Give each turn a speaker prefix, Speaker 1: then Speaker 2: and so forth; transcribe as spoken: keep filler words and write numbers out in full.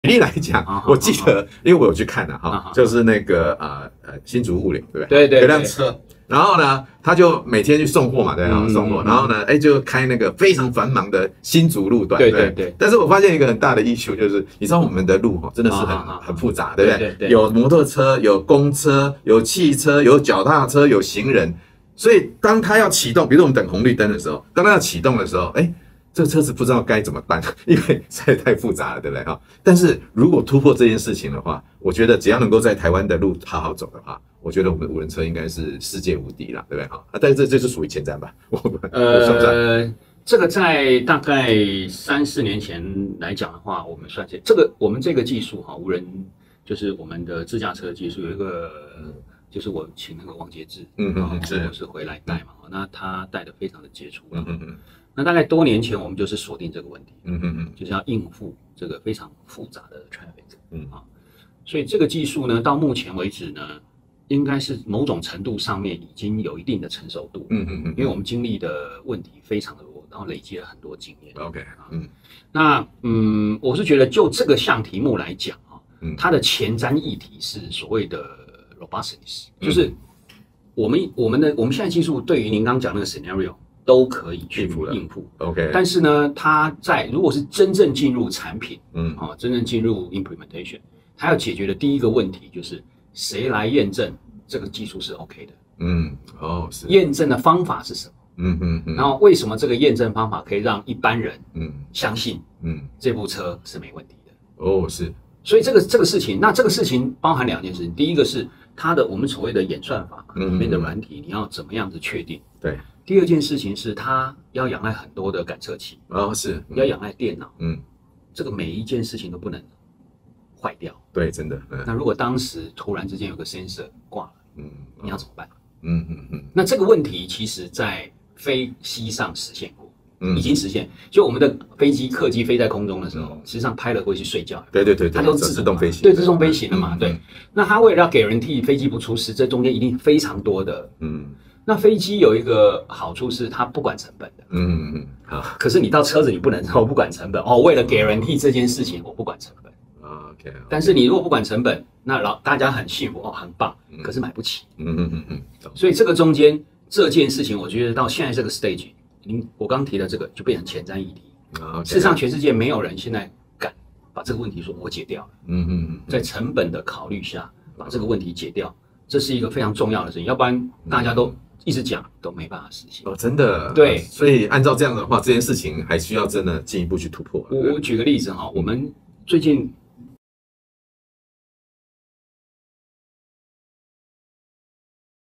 Speaker 1: 举例来讲，我记得，因为我有去看了哈，就是那个呃呃新竹物流，对不对？
Speaker 2: 对对，
Speaker 1: 有辆车，然后呢，他就每天去送货嘛，对吧？送货，然后呢，哎，就开那个非常繁忙的新竹路段，
Speaker 2: 对对对。
Speaker 1: 但是我发现一个很大的issue就是，你知道我们的路哈，真的是很很复杂，对不对？
Speaker 2: 对。
Speaker 1: 有摩托车，有公车，有汽车，有脚踏车，有行人，所以当他要启动，比如我们等红绿灯的时候，当他要启动的时候，哎。这个车子不知道该怎么办，因为实在太复杂了，对不对哈？但是如果突破这件事情的话，我觉得只要能够在台湾的路好好走的话，我觉得我们的无人车应该是世界无敌啦，对不对哈？但是这这是属于前瞻吧？我
Speaker 2: 呃，这个在大概三四年前来讲的话，我们算是这个我们这个技术哈，无人就是我们的自驾车的技术有一个，就是我请那个王杰志，
Speaker 1: 嗯嗯是
Speaker 2: 是回来带嘛，那他带的非常的杰出，
Speaker 1: 嗯嗯嗯。
Speaker 2: 那大概多年前，我们就是锁定这个问题，
Speaker 1: 嗯嗯嗯，
Speaker 2: 就是要应付这个非常复杂的 traffic，
Speaker 1: 嗯
Speaker 2: 啊，所以这个技术呢，到目前为止呢，应该是某种程度上面已经有一定的成熟度，
Speaker 1: 嗯嗯嗯，
Speaker 2: 因为我们经历的问题非常的多，然后累积了很多经验。
Speaker 1: OK， 嗯，
Speaker 2: 那嗯，我是觉得就这个项题目来讲啊，
Speaker 1: 嗯，
Speaker 2: 它的前瞻议题是所谓的 robustness， 就是我们我们的我们现在技术对于您刚讲那个 scenario。都可以去应付
Speaker 1: ，OK。
Speaker 2: 但是呢，它在如果是真正进入产品，
Speaker 1: 嗯，
Speaker 2: 啊，真正进入 implementation， 它要解决的第一个问题就是谁来验证这个技术是 OK 的？
Speaker 1: 嗯，哦，是。
Speaker 2: 验证的方法是什么？
Speaker 1: 嗯嗯嗯。
Speaker 2: 然后为什么这个验证方法可以让一般人
Speaker 1: 嗯
Speaker 2: 相信嗯这部车是没问题的？
Speaker 1: 哦，是。
Speaker 2: 所以这个这个事情，那这个事情包含两件事情，第一个是它的我们所谓的演算法里面的软体，你要怎么样子确定？
Speaker 1: 对。
Speaker 2: 第二件事情是，它要仰赖很多的感测器，
Speaker 1: 哦，是、
Speaker 2: 嗯、要仰赖电脑，
Speaker 1: 嗯，
Speaker 2: 这个每一件事情都不能坏掉，
Speaker 1: 对，真的。嗯、
Speaker 2: 那如果当时突然之间有个 sensor 挂了，
Speaker 1: 嗯，
Speaker 2: 你要怎么办？
Speaker 1: 嗯嗯嗯。
Speaker 2: 那这个问题其实在飞机上实现过，
Speaker 1: 嗯，
Speaker 2: 已经实现。就我们的飞机客机飞在空中的时候，嗯、实际上拍了会去睡觉，
Speaker 1: 对对对，
Speaker 2: 它都
Speaker 1: 自动飞行，
Speaker 2: 对，自动飞行了嘛，
Speaker 1: 嗯、
Speaker 2: 对。那它为了要给人替飞机不出事，这中间一定非常多的，
Speaker 1: 嗯。
Speaker 2: 那飞机有一个好处是它不管成本的，
Speaker 1: 嗯嗯嗯，好。
Speaker 2: 可是你到车子你不能说不管成本哦，为了 guarantee 这件事情我不管成本。
Speaker 1: OK。
Speaker 2: 但是你如果不管成本，那老大家很幸福哦，很棒，可是买不起。
Speaker 1: 嗯嗯嗯嗯。
Speaker 2: 所以这个中间这件事情，我觉得到现在这个 stage， 您我刚提的这个就变成前瞻议题。
Speaker 1: Okay.
Speaker 2: 事实上，全世界没有人现在敢把这个问题说我解掉了。
Speaker 1: 嗯嗯嗯。在
Speaker 2: 成本的考虑下，把这个问题解掉，这是一个非常重要的事情，要不然大家都。嗯一直讲都没办法实现
Speaker 1: 哦，真的
Speaker 2: 对，
Speaker 1: 所以按照这样的话，这件事情还需要真的进一步去突破。
Speaker 2: 我我举个例子哈，我们最近